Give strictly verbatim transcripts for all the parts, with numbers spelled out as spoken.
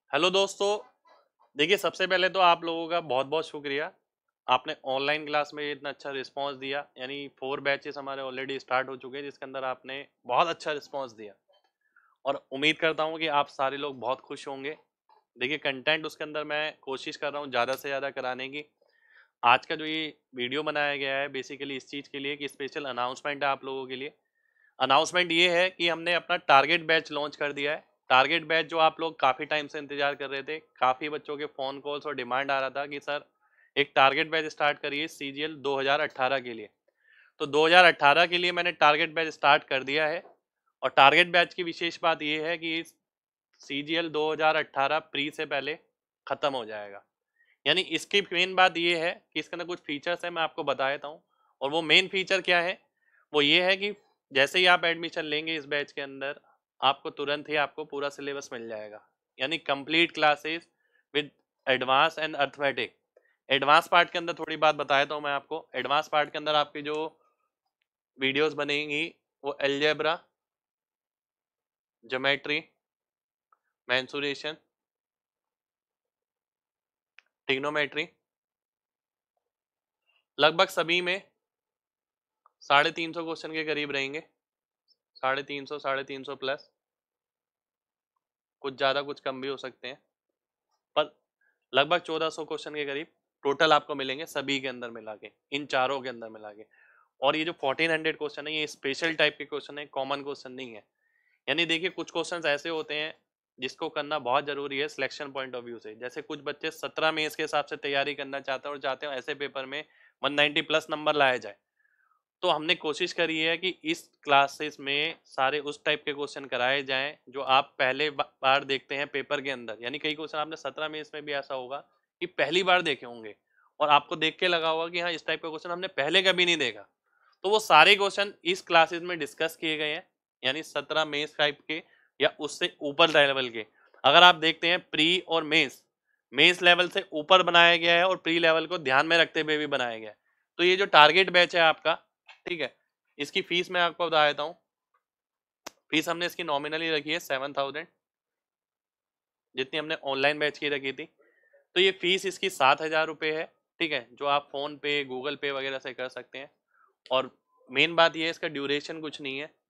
Hello दोस्तों। देखिए, सबसे पहले तो आप लोगों का बहुत बहुत शुक्रिया। आपने ऑनलाइन क्लास में इतना अच्छा रिस्पांस दिया। यानी फोर बैचेस हमारे ऑलरेडी स्टार्ट हो चुके हैं, जिसके अंदर आपने बहुत अच्छा रिस्पांस दिया और उम्मीद करता हूं कि आप सारे लोग बहुत खुश होंगे। देखिए, कंटेंट उसके अंदर मैं कोशिश कर रहा हूं ज़्यादा से ज़्यादा कराने की। आज का जो ये वीडियो बनाया गया है बेसिकली इस चीज़ के लिए कि स्पेशल अनाउंसमेंट है आप लोगों के लिए। अनाउंसमेंट ये है कि हमने अपना टारगेट बैच लॉन्च कर दिया है। टारगेट बैच जो आप लोग काफ़ी टाइम से इंतजार कर रहे थे, काफ़ी बच्चों के फ़ोन कॉल्स और डिमांड आ रहा था कि सर एक टारगेट बैच स्टार्ट करिए सीजीएल दो हज़ार अठारह के लिए। तो दो हज़ार अठारह के लिए मैंने टारगेट बैच स्टार्ट कर दिया है और टारगेट बैच की विशेष बात ये है कि सीजीएल दो हज़ार अठारह प्री से पहले ख़त्म हो जाएगा। यानी इसकी मेन बात ये है कि इसके अंदर कुछ फीचर्स हैं, मैं आपको बता देता हूँ। और वो मेन फीचर क्या है, वो ये है कि जैसे ही आप एडमिशन लेंगे इस बैच के अंदर, आपको तुरंत ही आपको पूरा सिलेबस मिल जाएगा। यानी complete classes with advance and arithmetic. Advance part के अंदर थोड़ी बात बता देता हूँ मैं आपको। एडवांस पार्ट के अंदर आपकी जो वीडियोस बनेंगी वो एल्जेब्रा, ज्योमेट्री, मेंसुरेशन, ट्रिग्नोमेट्री, लगभग सभी में साढ़े तीन सौ क्वेश्चन के करीब रहेंगे। साढ़े तीन सौ साढ़े तीन सौ प्लस, कुछ ज़्यादा कुछ कम भी हो सकते हैं, पर लगभग चौदह सौ क्वेश्चन के करीब टोटल आपको मिलेंगे सभी के अंदर मिला के, इन चारों के अंदर मिला के। और ये जो फोर्टीन हंड्रेड क्वेश्चन है ये स्पेशल टाइप के क्वेश्चन है, कॉमन क्वेश्चन नहीं है। यानी देखिए, कुछ क्वेश्चंस ऐसे होते हैं जिसको करना बहुत जरूरी है सिलेक्शन पॉइंट ऑफ व्यू से। जैसे कुछ बच्चे सत्रह में इसके हिसाब से तैयारी करना चाहते हैं और चाहते हैं ऐसे पेपर में वन नाइन्टी प्लस नंबर लाया जाए। तो हमने कोशिश करी है कि इस क्लासेस में सारे उस टाइप के क्वेश्चन कराए जाएं जो आप पहले बार देखते हैं पेपर के अंदर। यानी कई क्वेश्चन आपने सत्रह में इसमें भी ऐसा होगा कि पहली बार देखे होंगे और आपको देख के लगा होगा कि हाँ, इस टाइप का क्वेश्चन हमने पहले कभी नहीं देखा। तो वो सारे क्वेश्चन इस क्लासेस में डिस्कस किए गए हैं। यानी सत्रह मेंस टाइप के या उससे ऊपर लेवल के। अगर आप देखते हैं प्री और मेंस, मेंस लेवल से ऊपर बनाया गया है और प्री लेवल को ध्यान में रखते हुए भी बनाया गया है। तो ये जो टारगेट बैच है आपका, ठीक है, इसकी फीस मैं आपको बता देता हूँ। फीस हमने इसकी नॉमिनली रखी है सेवन थाउजेंड, जितनी हमने ऑनलाइन बैच की रखी थी। तो ये फीस इसकी सात हजार रुपये है, ठीक है, जो आप फोन पे गूगल पे वगैरह से कर सकते हैं। और मेन बात ये है, इसका ड्यूरेशन कुछ नहीं है।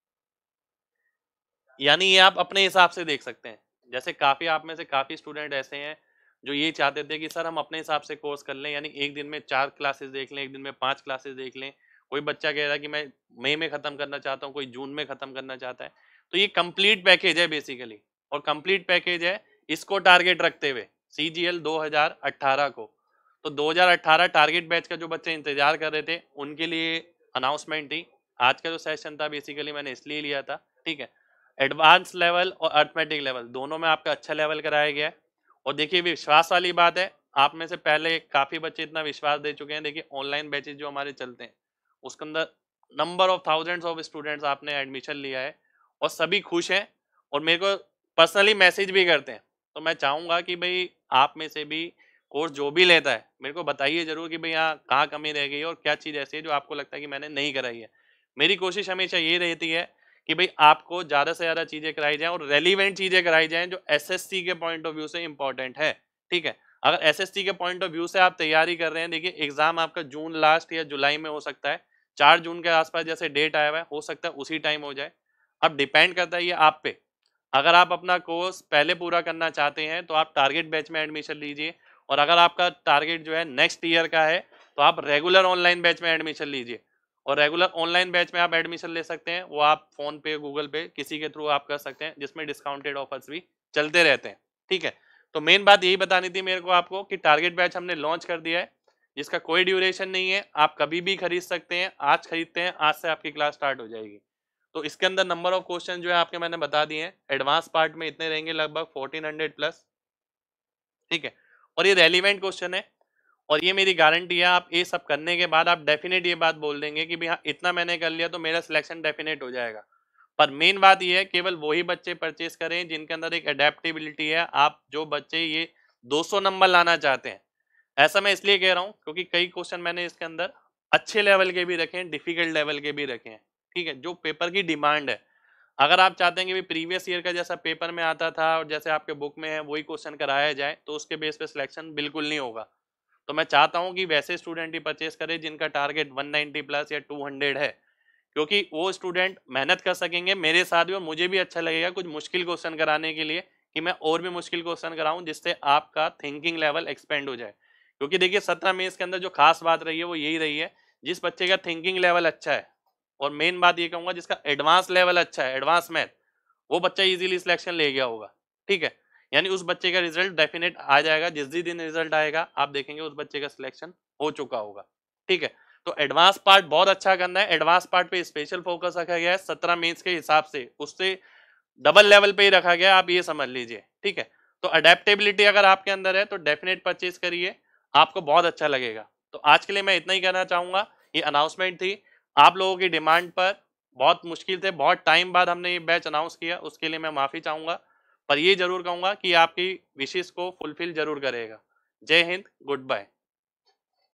यानी ये आप अपने हिसाब से देख सकते हैं। जैसे काफ़ी आप में से काफ़ी स्टूडेंट ऐसे हैं जो ये चाहते थे कि सर हम अपने हिसाब से कोर्स कर लें, यानी एक दिन में चार क्लासेस देख लें, एक दिन में पांच क्लासेस देख लें। कोई बच्चा कह रहा है कि मैं मई में ख़त्म करना चाहता हूँ, कोई जून में ख़त्म करना चाहता है। तो ये कंप्लीट पैकेज है बेसिकली। और कंप्लीट पैकेज है इसको टारगेट रखते हुए सी जी एल दो हज़ार अट्ठारह को। तो दो हज़ार अट्ठारह टारगेट बैच का जो बच्चे इंतजार कर रहे थे उनके लिए अनाउंसमेंट थी। आज का जो सेशन था बेसिकली मैंने इसलिए लिया था, ठीक है। एडवांस लेवल और अर्थमेटिक लेवल दोनों में आपका अच्छा लेवल कराया गया है। और देखिए, विश्वास वाली बात है, आप में से पहले काफ़ी बच्चे इतना विश्वास दे चुके हैं। देखिए, ऑनलाइन बैचेज जो हमारे चलते हैं उसके अंदर number of thousands of students आपने एडमिशन लिया है और सभी खुश हैं और मेरे को पर्सनली मैसेज भी करते हैं। तो मैं चाहूँगा कि भाई आप में से भी कोर्स जो भी लेता है मेरे को बताइए ज़रूर कि भाई यहाँ कहाँ कमी रह गई है और क्या चीज़ ऐसी है जो आपको लगता है कि मैंने नहीं कराई है। मेरी कोशिश हमेशा ये रहती है कि भाई आपको ज़्यादा से ज़्यादा चीज़ें कराई जाएँ और रेलिवेंट चीज़ें कराई जाएँ जो एस एस सी के पॉइंट ऑफ व्यू से इम्पोर्टेंट है, ठीक है। अगर एस एस सी के पॉइंट ऑफ व्यू से आप तैयारी कर रहे हैं, देखिए एग्जाम आपका जून लास्ट या जुलाई में हो सकता है। चार जून के आसपास जैसे डेट आया हुआ है, हो सकता है उसी टाइम हो जाए। अब डिपेंड करता है ये आप पे। अगर आप अपना कोर्स पहले पूरा करना चाहते हैं तो आप टारगेट बैच में एडमिशन लीजिए। और अगर आपका टारगेट जो है नेक्स्ट ईयर का है तो आप रेगुलर ऑनलाइन बैच में एडमिशन लीजिए। और रेगुलर ऑनलाइन बैच में आप एडमिशन ले सकते हैं, वो आप फोन पे गूगल पे किसी के थ्रू आप कर सकते हैं, जिसमें डिस्काउंटेड ऑफर्स भी चलते रहते हैं, ठीक है। तो मेन बात यही बतानी थी मेरे को आपको कि टारगेट बैच हमने लॉन्च कर दिया है, जिसका कोई ड्यूरेशन नहीं है। आप कभी भी खरीद सकते हैं, आज खरीदते हैं आज से आपकी क्लास स्टार्ट हो जाएगी। तो इसके अंदर नंबर ऑफ क्वेश्चन जो है आपके मैंने बता दिए हैं। एडवांस पार्ट में इतने रहेंगे लगभग फोर्टीन हंड्रेड प्लस, ठीक है। और ये रेलिवेंट क्वेश्चन है और ये मेरी गारंटी है, आप ये सब करने के बाद आप डेफिनेट ये बात बोल देंगे कि भाई हाँ, इतना मैंने कर लिया तो मेरा सिलेक्शन डेफिनेट हो जाएगा। पर मेन बात ये है, केवल वही बच्चे परचेस करें जिनके अंदर एक अडेप्टेबिलिटी है। आप जो बच्चे ये दो सौ नंबर लाना चाहते हैं, ऐसा मैं इसलिए कह रहा हूँ क्योंकि कई क्वेश्चन मैंने इसके अंदर अच्छे लेवल के भी रखे हैं, डिफिकल्ट लेवल के भी रखे हैं, ठीक है, जो पेपर की डिमांड है। अगर आप चाहते हैं कि प्रीवियस ईयर का जैसा पेपर में आता था और जैसे आपके बुक में है वही क्वेश्चन कराया जाए, तो उसके बेस पे सिलेक्शन बिल्कुल नहीं होगा। तो मैं चाहता हूँ कि वैसे स्टूडेंट ही परचेज करें जिनका टारगेट वन नाइंटी प्लस या टू हंड्रेड है, क्योंकि वो स्टूडेंट मेहनत कर सकेंगे मेरे साथ भी और मुझे भी अच्छा लगेगा कुछ मुश्किल क्वेश्चन कराने के लिए, कि मैं और भी मुश्किल क्वेश्चन कराऊं जिससे आपका थिंकिंग लेवल एक्सपेंड हो जाए। क्योंकि देखिए सत्रह मेंस के अंदर जो खास बात रही है वो यही रही है, जिस बच्चे का थिंकिंग लेवल अच्छा है और मेन बात ये कहूंगा जिसका एडवांस लेवल अच्छा है, एडवांस मैथ, वो बच्चा इजीली सिलेक्शन ले गया होगा। ठीक है, यानी उस बच्चे का रिजल्ट डेफिनेट आ जाएगा, जिस भी दिन रिजल्ट आएगा आप देखेंगे उस बच्चे का सिलेक्शन हो चुका होगा। ठीक है, तो एडवांस पार्ट बहुत अच्छा करना है, एडवांस पार्ट पे स्पेशल फोकस रखा गया है सत्रह मेंस के हिसाब से, उससे डबल लेवल पे ही रखा गया है, आप ये समझ लीजिए। ठीक है, तो अडेप्टेबिलिटी अगर आपके अंदर है तो डेफिनेट परचेज करिए, आपको बहुत अच्छा लगेगा। तो आज के लिए मैं इतना ही कहना चाहूंगा, ये अनाउंसमेंट थी आप लोगों की डिमांड पर, बहुत मुश्किल से बहुत टाइम बाद हमने ये बैच अनाउंस किया, उसके लिए मैं माफी चाहूंगा, पर ये जरूर कहूंगा कि आपकी विशेष को फुलफिल जरूर करेगा। जय हिंद, गुड बाय।